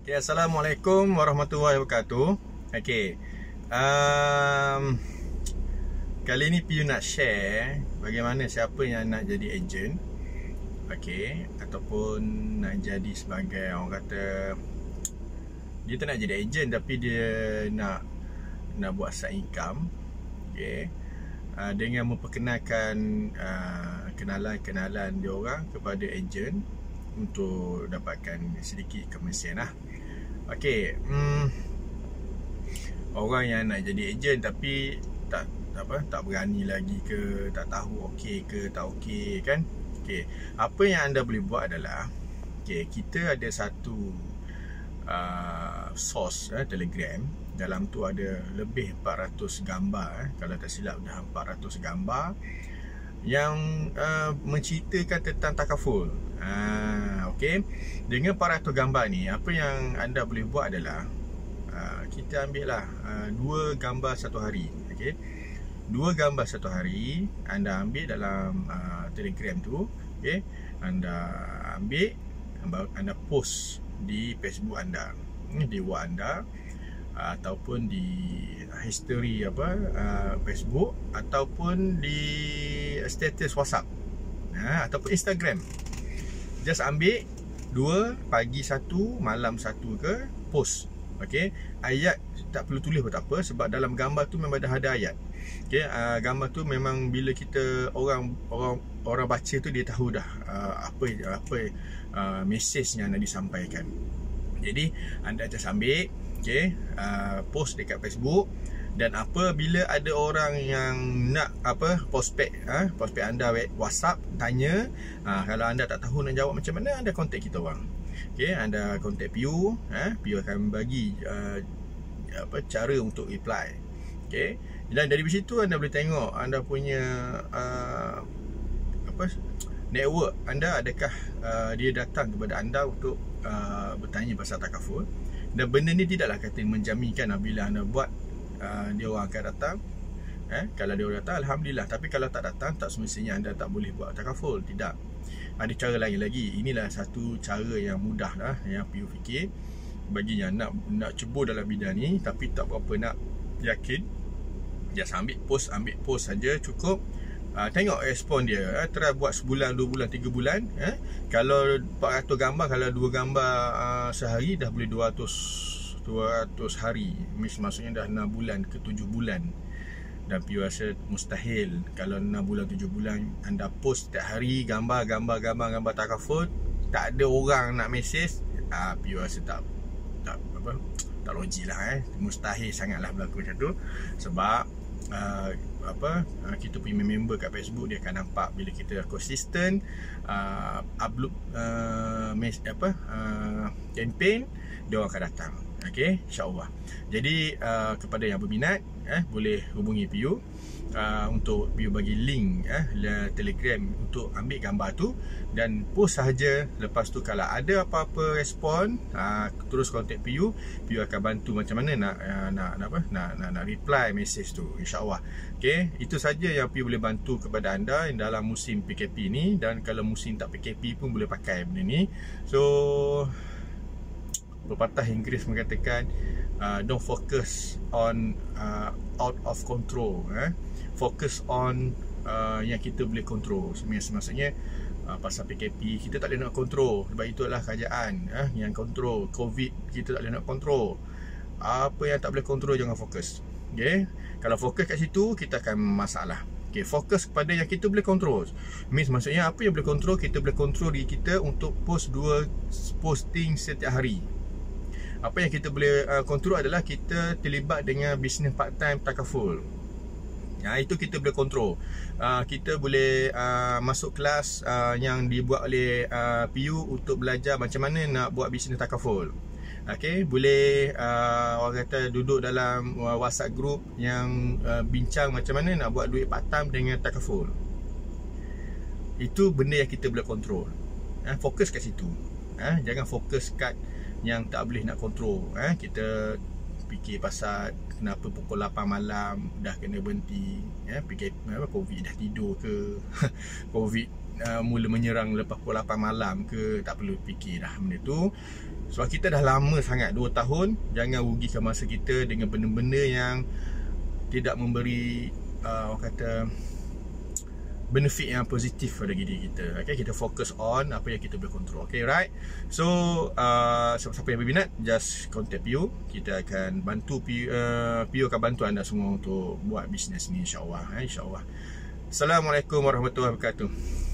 Okay, Assalamualaikum warahmatullahi wabarakatuh. Okay, kali ni Piyu nak share bagaimana siapa yang nak jadi ejen, okay, ataupun nak jadi sebagai, orang kata, dia tak nak jadi ejen tapi dia nak buat side income, okay, dengan memperkenalkan kenalan-kenalan dia orang kepada ejen untuk dapatkan sedikit komisen lah. Okey, orang yang nak jadi ejen tapi tak berani lagi ke, tak tahu okey ke tak okey kan. Okey, apa yang anda boleh buat adalah, okey, kita ada satu source Telegram. Dalam tu ada lebih 400 gambar, kalau tak silap dah 400 gambar yang menceritakan tentang takaful. Okey, dengan 400 gambar ni, apa yang anda boleh buat adalah kita ambil lah 2 gambar satu hari. Okey, 2 gambar satu hari anda ambil dalam Telegram tu. Okey, anda ambil, anda post di Facebook anda, di WhatsApp anda, ataupun di history Facebook, ataupun di status WhatsApp, ataupun Instagram. Just ambil 2, pagi 1, malam 1 ke, post. Okey, ayat tak perlu tulis pun tak apa, sebab dalam gambar tu memang dah ada ayat. Okey, gambar tu memang bila kita orang baca tu, dia tahu dah apa mesej yang nak disampaikan. Jadi anda just ambil, okey, post dekat Facebook. Dan apabila ada orang yang nak prospek anda WhatsApp, tanya, kalau anda tak tahu nak jawab macam mana, anda contact kita orang. Okey, anda contact Piyu, Piyu akan bagi cara untuk reply. Okey, dan dari situ anda boleh tengok anda punya network anda, adakah dia datang kepada anda untuk bertanya pasal takaful. Dan benda ni tidaklah kata menjaminkan bila anda buat dia orang akan datang. Kalau dia orang datang, Alhamdulillah. Tapi kalau tak datang, tak semestinya anda tak boleh buat takaful. Tidak, ada cara lain lagi. Inilah satu cara yang mudah lah yang Piyu fikir bagi yang nak cebur dalam bidang ni tapi tak berapa nak yakin. Just ambil post saja cukup. Tengok respon dia. Try buat sebulan, 2 bulan, 3 bulan. Kalau 400 gambar, kalau 2 gambar sehari, dah boleh 200 hari. Maksudnya dah 6 bulan ke 7 bulan. Dan Piyu rasa mustahil kalau 6 bulan 7 bulan anda post setiap hari gambar takaful, tak ada orang nak mesej. Piyu rasa tak logik lah. Mustahil sangatlah berlaku macam tu. Sebab kita punya member kat Facebook, dia akan nampak bila kita konsisten upload campaign, dia orang akan datang. Okey, insya-Allah. Jadi kepada yang berminat, boleh hubungi Piyu untuk Piyu bagi link Telegram untuk ambil gambar tu dan post sahaja. Lepas tu kalau ada apa-apa respon, terus contact Piyu. Piyu akan bantu macam mana nak reply message tu, insya-Allah. Okey, itu saja yang Piyu boleh bantu kepada anda dalam musim PKP ni. Dan kalau musim tak PKP pun boleh pakai benda ni. So, pepatah Inggeris mengatakan don't focus on out of control, focus on yang kita boleh control. Maksudnya pasal PKP kita tak boleh nak control, sebab itu adalah kerajaan yang control. COVID kita tak boleh nak control. Apa yang tak boleh control jangan fokus. Okay? Kalau fokus kat situ, kita akan masalah. Okay, fokus kepada yang kita boleh control. Maksudnya apa yang boleh control, kita boleh control diri kita untuk post 2 posting setiap hari. Apa yang kita boleh kontrol adalah kita terlibat dengan bisnes part time takaful. Itu kita boleh kontrol. Kita boleh masuk kelas yang dibuat oleh Piyu untuk belajar macam mana nak buat bisnes takaful. Okey, boleh orang kata duduk dalam WhatsApp group yang bincang macam mana nak buat duit part time dengan takaful. Itu benda yang kita boleh kontrol. Fokus kat situ. Jangan fokus kat yang tak boleh nak kontrol. Kita fikir pasal kenapa pukul 8 malam dah kena berhenti, fikir COVID dah tidur ke COVID mula menyerang lepas pukul 8 malam ke, tak perlu fikir dah benda tu. Sebab kita dah lama sangat, 2 tahun. Jangan rugikan masa kita dengan benda-benda yang tidak memberi orang kata benefit yang positif pada diri kita. Okay, kita fokus on apa yang kita boleh control. Okay, right? So siapa-siapa yang berminat, just contact PU. Kita akan bantu PU akan bantu anda semua untuk buat bisnes ni, insyaAllah. InsyaAllah. Assalamualaikum warahmatullahi wabarakatuh.